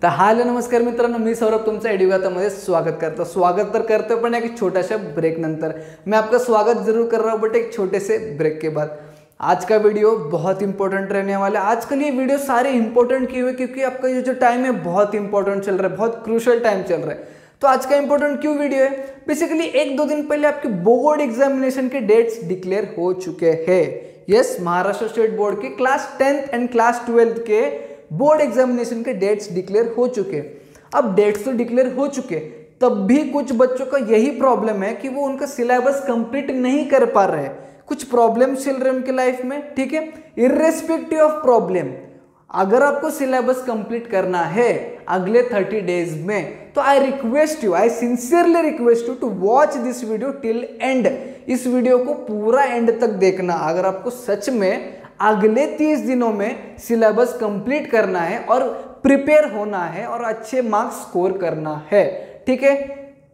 तर हॅलो नमस्कार मित्रांनो, मी सौरभ तुमचं एडुगातामध्ये स्वागत करतो पण एक छोटासा ब्रेक नंतर। मैं आपका स्वागत जरूर कर रहा हूँ बट एक छोटे से ब्रेक के बाद। आज का वीडियो बहुत इंपॉर्टेंट रहने वाला है। आजकल ये वीडियो सारे इंपॉर्टेंट क्यों है, क्योंकि आपका ये जो टाइम है बहुत इंपॉर्टेंट चल रहा है, बहुत क्रूशियल टाइम चल रहा है। तो आज का इंपॉर्टेंट क्यों वीडियो है, बेसिकली एक दो दिन पहले आपके बोर्ड एग्जामिनेशन के डेट्स डिक्लेयर हो चुके हैं। यस, महाराष्ट्र स्टेट बोर्ड के class 10th and class 12th के बोर्ड एग्जामिनेशन के डेट्स डिक्लेयर हो चुके। अब डेट्स तो डिक्लेयर हो चुके, तब भी कुछ बच्चों का यही प्रॉब्लम है कि वो उनका सिलेबस कंप्लीट नहीं कर पा रहे हैं। कुछ प्रॉब्लम चल रहे हैं उनके लाइफ में, ठीक है। इर्रेस्पेक्टिव ऑफ प्रॉब्लम, अगर आपको सिलेबस कंप्लीट करना है अगले 30 डेज में, तो I request you, I sincerely request you to watch this video till end. इस वीडियो को पूरा एंड तक देखना अगर आपको सच में अगले 30 दिनों में सिलेबस कंप्लीट करना है और प्रिपेयर होना है और अच्छे मार्क्स स्कोर करना है, ठीक है।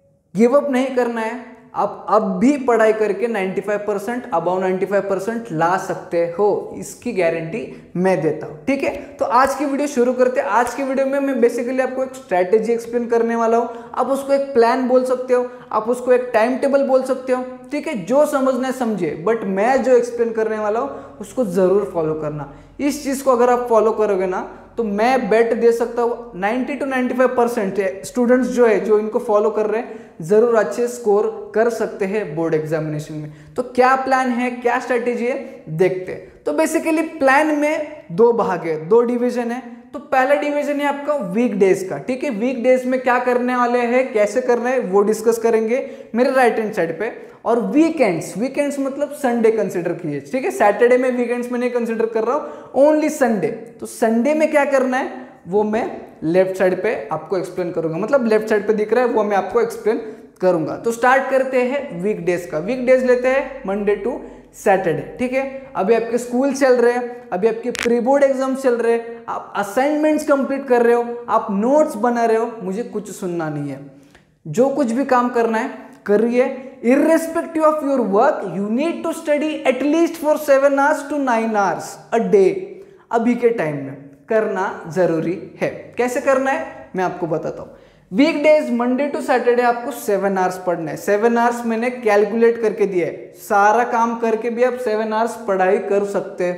गिव अप नहीं करना है। आप अब भी पढ़ाई करके 95% अबाउ 95% ला सकते हो, इसकी गारंटी मैं देता हूं, ठीक है। तो आज की वीडियो शुरू करते हैं। आज की वीडियो में मैं बेसिकली आपको एक स्ट्रैटेजी एक्सप्लेन करने वाला हूं। आप उसको एक प्लान बोल सकते हो, आप उसको एक टाइम टेबल बोल सकते हो, ठीक है। जो समझना है समझिए, बट मैं जो एक्सप्लेन करने वाला हूं उसको जरूर फॉलो करना। इस चीज को अगर आप फॉलो करोगे ना, तो मैं बेट दे सकता हूँ 90 to 95% स्टूडेंट्स जो है, जो इनको फॉलो कर रहे हैं, जरूर अच्छे स्कोर कर सकते हैं बोर्ड एग्जामिनेशन में। तो क्या प्लान है, क्या स्ट्रेटेजी है, देखते हैं। तो बेसिकली प्लान में दो भाग है, दो डिवीजन है। तो पहला डिवीजन है आपका वीक डेज का, ठीक है। वीक डेज में क्या करने वाले हैं, कैसे करना है, वो डिस्कस करेंगे मेरे राइट हैंड साइड पे। और वीकेंड्स मतलब संडे कंसिडर कीजिए, ठीक है। सैटरडे में वीकेंड्स में नहीं कंसिडर कर रहा हूं, ओनली संडे। तो संडे में क्या करना है वो मैं लेफ्ट साइड पे आपको एक्सप्लेन करूंगा, मतलब लेफ्ट साइड पे दिख रहा है वो मैं आपको एक्सप्लेन करूंगा। तो स्टार्ट करते हैं वीक डेज का। वीक डेज लेते हैं मंडे टू सैटरडे, ठीक है। अभी आपके स्कूल चल रहे हैं, अभी आपके प्री बोर्ड एग्जाम चल रहे हैं, आप असाइनमेंट्स कंप्लीट कर रहे हो, आप नोट्स बना रहे हो, मुझे कुछ सुनना नहीं है। जो कुछ भी काम करना है करिए। Irrespective of your work, you need to study at least for 7 hours to 9 hours a day. अभी के टाइम में करना जरूरी है। कैसे करना है मैं आपको बताता हूं। Week days Monday to Saturday आपको 7 hours पढ़ना है। 7 hours मैंने कैलकुलेट करके दिया है। सारा काम करके भी आप 7 hours पढ़ाई कर सकते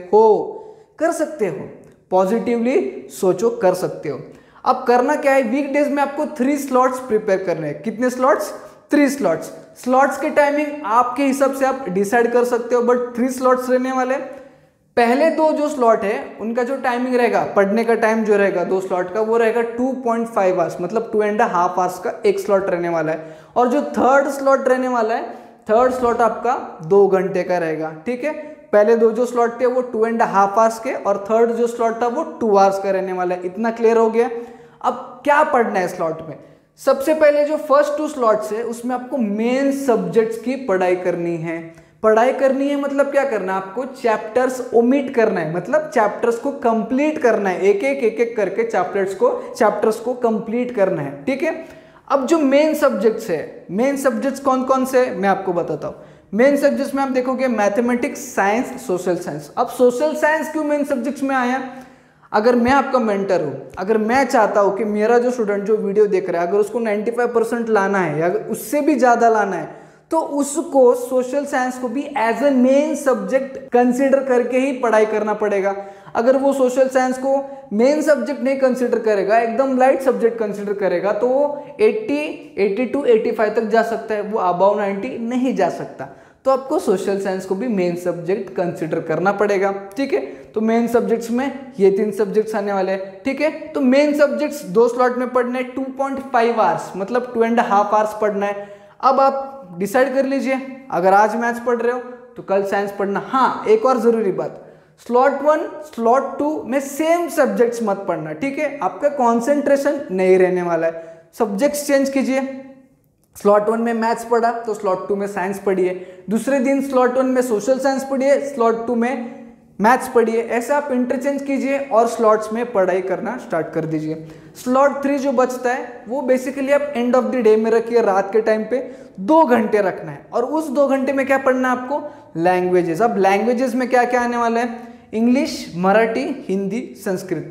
हो। पॉजिटिवली सोचो, कर सकते हो। अब करना क्या है, वीक डेज में आपको 3 slots प्रिपेयर करने हैं। कितने स्लॉट्स? 3 slots। स्लॉट्स की टाइमिंग आपके हिसाब से आप डिसाइड कर सकते हो, बट 3 slots रहने वाले। पहले 2 जो स्लॉट है उनका जो टाइमिंग रहेगा, पढ़ने का टाइम जो रहेगा 2 स्लॉट का, वो रहेगा 2.5 hours, मतलब 2.5 hours का एक स्लॉट रहने वाला है। और जो थर्ड स्लॉट रहने वाला है, थर्ड स्लॉट आपका 2 घंटे का रहेगा, ठीक है। पहले 2 जो स्लॉट थे वो 2.5 hours के, और थर्ड जो स्लॉट था वो 2 hours का रहने वाला है। इतना क्लियर हो गया। अब क्या पढ़ना है स्लॉट में? सबसे पहले जो फर्स्ट 2 स्लॉट्स है उसमें आपको मेन सब्जेक्ट्स की पढ़ाई करनी है। मतलब क्या करना है, आपको चैप्टर्स ओमिट करना है, मतलब चैप्टर्स को कंप्लीट करना है। एक एक करके चैप्टर्स को कंप्लीट करना है, ठीक है। अब जो मेन सब्जेक्ट्स है, मेन सब्जेक्ट्स कौन कौन से मैं आपको बताता हूं। मेन सब्जेक्ट्स में आप देखोगे मैथमेटिक्स, साइंस, सोशल साइंस। अब सोशल साइंस क्यों मेन सब्जेक्ट्स में आया? अगर मैं आपका मेंटर हूं, अगर मैं चाहता हूं कि मेरा जो स्टूडेंट जो वीडियो देख रहा है, अगर उसको 95% लाना है या उससे भी ज्यादा लाना है, तो उसको सोशल साइंस को भी as a main subject consider करके ही पढ़ाई करना पड़ेगा। अगर वो सोशल साइंस को मेन सब्जेक्ट नहीं कंसीडर करेगा, एकदम लाइट सब्जेक्ट कंसीडर करेगा, तो वो 80, 82, 85 तक जा सकता है, वो अबाउ 90 नहीं जा सकता। तो आपको सोशल साइंस को भी मेन सब्जेक्ट कंसीडर करना पड़ेगा, ठीक है। तो मेन सब्जेक्ट्स में ये 3 सब्जेक्ट्स आने वाले हैं, ठीक है। तो मेन सब्जेक्ट्स 2 स्लॉट में पढ़ना है, 2.5 hours मतलब 2.5 hours पढ़ना है। अब आप डिसाइड कर लीजिए, अगर आज मैथ्स पढ़ रहे हो तो कल साइंस पढ़ना। हाँ, एक और जरूरी बात, स्लॉट 1, स्लॉट 2 में सेम सब्जेक्ट्स मत पढ़ना, ठीक है। आपका कॉन्सेंट्रेशन नहीं रहने वाला है, सब्जेक्ट्स चेंज कीजिए। स्लॉट 1 में मैथ्स पढ़ा तो स्लॉट 2 में साइंस पढ़िए, दूसरे दिन स्लॉट 1 में सोशल साइंस पढ़िए, स्लॉट 2 में मैथ्स पढ़िए। ऐसे आप इंटरचेंज कीजिए और स्लॉट्स में पढ़ाई करना स्टार्ट कर दीजिए। स्लॉट 3 जो बचता है वो बेसिकली आप एंड ऑफ द डे में रखिए, रात के टाइम पे 2 घंटे रखना है। और उस 2 घंटे में क्या पढ़ना है आपको? लैंग्वेजेस। अब लैंग्वेजेस में क्या क्या आने वाला है? इंग्लिश, मराठी, हिंदी, संस्कृत।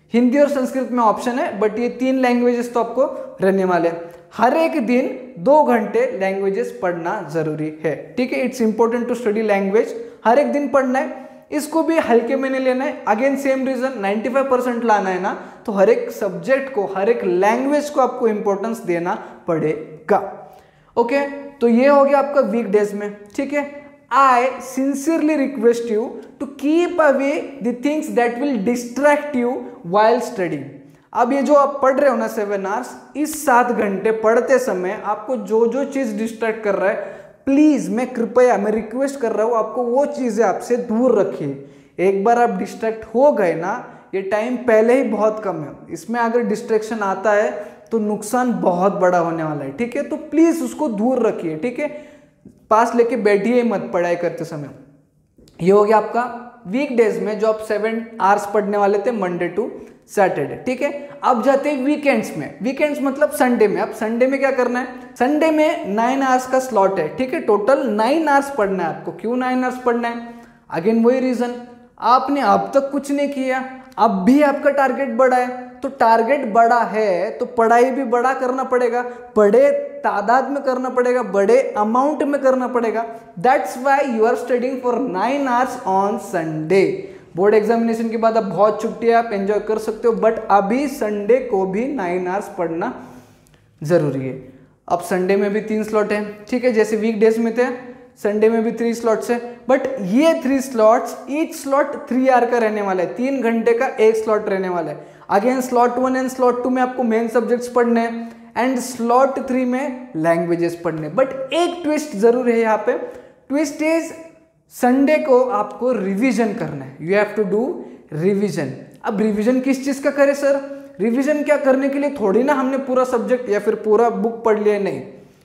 हिंदी और संस्कृत में ऑप्शन है, बट ये 3 लैंग्वेजेस तो आपको रहने वाले हैं। हर एक दिन 2 घंटे लैंग्वेजेस पढ़ना जरूरी है, ठीक है। It's important to study language, हर एक दिन पढ़ना है, इसको भी हल्के में नहीं लेना है। अगेन सेम रीजन, 95% लाना है ना, तो हर एक सब्जेक्ट को, हर एक लैंग्वेज को आपको इंपॉर्टेंस देना पड़ेगा। ओके, तो ये हो गया आपका वीकडेज में, ठीक है। I sincerely request you to keep away the things that will distract you while studying. अब ये जो आप पढ़ रहे हो ना 7 आवर्स, इस 7 घंटे पढ़ते समय आपको जो जो चीज डिस्ट्रैक्ट कर रहा है, प्लीज मैं रिक्वेस्ट कर रहा हूं आपको वो चीजें आपसे दूर रखिए। एक बार आप डिस्ट्रैक्ट हो गए ना, ये टाइम पहले ही बहुत कम है, इसमें अगर डिस्ट्रैक्शन आता है तो नुकसान बहुत बड़ा होने वाला है, ठीक है। तो प्लीज उसको दूर रखिए, ठीक है। पास लेके बैठिए मत पढ़ाई करते समय। ये हो गया आपका वीकडेज में जो आप 7 आवर्स पढ़ने वाले थे, मंडे टू सैटरडे, ठीक है। अब जाते हैं वीकेंड्स में। वीकेंड्स मतलब संडे में। अब संडे में क्या करना है, संडे में 9 आवर्स का स्लॉट है, ठीक है। टोटल 9 आवर्स पढ़ना है आपको। क्यों 9 आवर्स पढ़ना है? अगेन वही रीजन, आपने अब तक कुछ नहीं किया, अब भी आपका टारगेट बड़ा है, तो टारगेट बड़ा है तो पढ़ाई भी बड़ा करना पड़ेगा, बड़े तादाद में करना पड़ेगा, बड़े अमाउंट में करना पड़ेगा। That's why you are studying for 9 hours on Sunday. Board examination के बाद अब बहुत छुट्टी है, आप एंजॉय कर सकते हो, बट अभी संडे को भी 9 आवर्स पढ़ना जरूरी है। अब संडे में भी 3 स्लॉट है, ठीक है। जैसे वीकडेज में थे, संडे में भी 3 स्लॉट्स है, बट ये 3 स्लॉट्स, ईच स्लॉट 3 आवर का रहने वाला है, 3 घंटे का एक स्लॉट रहने वाला है। अगेन स्लॉट 1 एंड स्लॉट 2 में आपको मेन सब्जेक्ट्स पढ़ने हैं, एंड स्लॉट 3 में लैंग्वेजेस पढ़ने। बट एक ट्विस्ट जरूर है यहाँ पे, ट्विस्ट इज संडे को आपको रिवीजन करना है। You have to do revision. अब रिवीजन किस चीज का करें सर? रिवीजन क्या करने के लिए थोड़ी ना हमने पूरा सब्जेक्ट या फिर पूरा बुक पढ़ लिया, नहीं।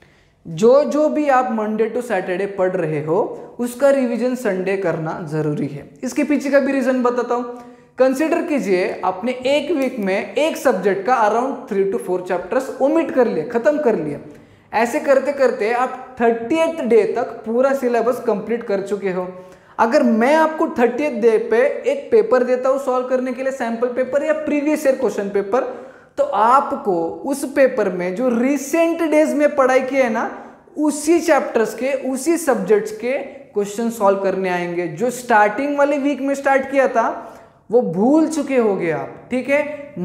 जो जो भी आप मंडे टू सैटरडे पढ़ रहे हो उसका रिवीजन संडे करना जरूरी है। इसके पीछे का भी रीजन बताता हूं। कंसिडर कीजिए आपने एक वीक में एक सब्जेक्ट का अराउंड 3 to 4 चैप्टर्स ओमिट कर लिए, खत्म कर लिए। ऐसे करते करते आप 30th डे तक पूरा सिलेबस कंप्लीट कर चुके हो। अगर मैं आपको 30th डे पे एक पेपर देता हूं सॉल्व करने के लिए, सैंपल पेपर या प्रीवियस ईयर क्वेश्चन पेपर, तो आपको उस पेपर में जो रिसेंट डेज में पढ़ाई की है ना, उसी चैप्टर्स के, उसी सब्जेक्ट्स के क्वेश्चन सॉल्व करने आएंगे। जो स्टार्टिंग वाले वीक में स्टार्ट किया था वो भूल चुके होगे आप, ठीक है।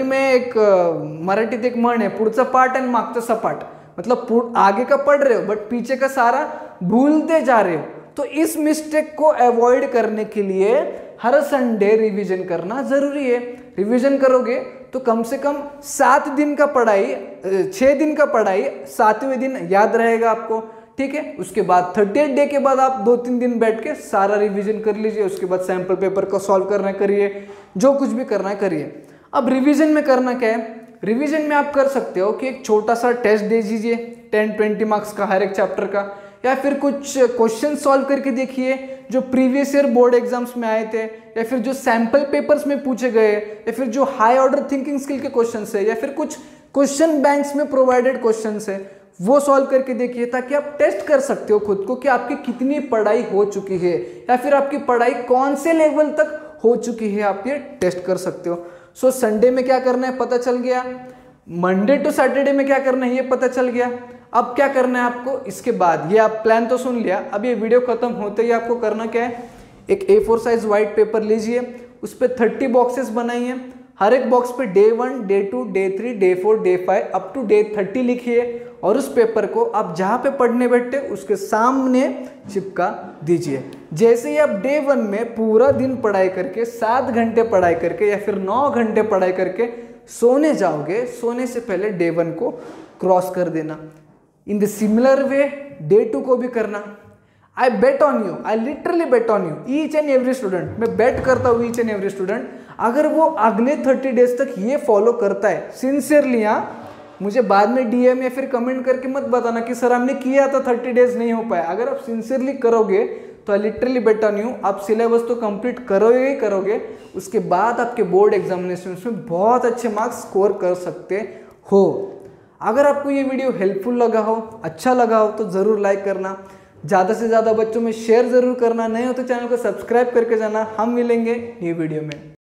मराठीत एक म्हण है, पुढचा पाठ आणि मागचा सपाट, मतलब आगे का पढ़ रहे हो बट पीछे का सारा भूलते जा रहे हो। तो इस मिस्टेक को अवॉइड करने के लिए हर संडे रिवीजन करना जरूरी है। रिवीजन करोगे तो कम से कम 7 दिन का पढ़ाई, 6 दिन का पढ़ाई 7वें दिन याद रहेगा आपको, ठीक है। उसके बाद 30th डे के बाद आप 2-3 दिन बैठ के सारा रिवीजन कर लीजिए। उसके बाद सैंपल पेपर को सॉल्व करना करिए, जो कुछ भी करना है करिए। अब रिवीजन में करना क्या है? रिवीजन में आप कर सकते हो कि एक छोटा सा टेस्ट दे दीजिए 10-20 मार्क्स का हर एक चैप्टर का, या फिर कुछ क्वेश्चन सॉल्व करके देखिए जो प्रीवियस ईयर बोर्ड एग्जाम्स में आए थे, या फिर जो सैंपल पेपर्स में पूछे गए, या फिर जो हाई ऑर्डर थिंकिंग स्किल के क्वेश्चन है, या फिर कुछ क्वेश्चन बैंक्स में प्रोवाइडेड क्वेश्चन है, वो सॉल्व करके देखिए, ताकि आप टेस्ट कर सकते हो खुद को कि आपकी कितनी पढ़ाई हो चुकी है, या फिर आपकी पढ़ाई कौन से लेवल तक हो चुकी है, आप ये टेस्ट कर सकते हो। सो संडे में क्या करना है पता चल गया, मंडे टू सैटरडे में क्या करना है ये पता चल गया। अब क्या करना है आपको इसके बाद, ये आप प्लान तो सुन लिया, अब ये वीडियो खत्म होते ही आपको करना क्या है, एक A4 साइज व्हाइट पेपर लीजिए, उस पर 30 बॉक्सेस बनाइए। हर एक बॉक्स पे day 1, day 2, day 3, day 4, day 5 up to day 30 लिखिए, और उस पेपर को आप जहाँ पे पढ़ने बैठते उसके सामने चिपका दीजिए। जैसे ही आप डे 1 में पूरा दिन पढ़ाई करके 7 घंटे पढ़ाई करके या फिर 9 घंटे पढ़ाई करके सोने जाओगे, सोने से पहले डे 1 को क्रॉस कर देना। In the similar way day 2 को भी करना। I bet on you, I literally bet on you, each and every student, मैं बेट करता हूँ ईच एंड एवरी स्टूडेंट, अगर वो अगले 30 डेज तक ये फॉलो करता है सिंसियरली, मुझे बाद में डीएम या फिर कमेंट करके मत बताना कि सर हमने किया था 30 डेज नहीं हो पाया। अगर आप सिंसियरली करोगे तो I literally bet on you, आप सिलेबस तो कंप्लीट करोगे ही करोगे, उसके बाद आपके बोर्ड एग्जामिनेशन में बहुत अच्छे मार्क्स स्कोर कर सकते हो। अगर आपको ये वीडियो हेल्पफुल लगा हो, अच्छा लगा हो, तो ज़रूर लाइक करना, ज़्यादा से ज़्यादा बच्चों में शेयर ज़रूर करना, नए हो तो चैनल को सब्सक्राइब करके जाना। हम मिलेंगे न्यू वीडियो में।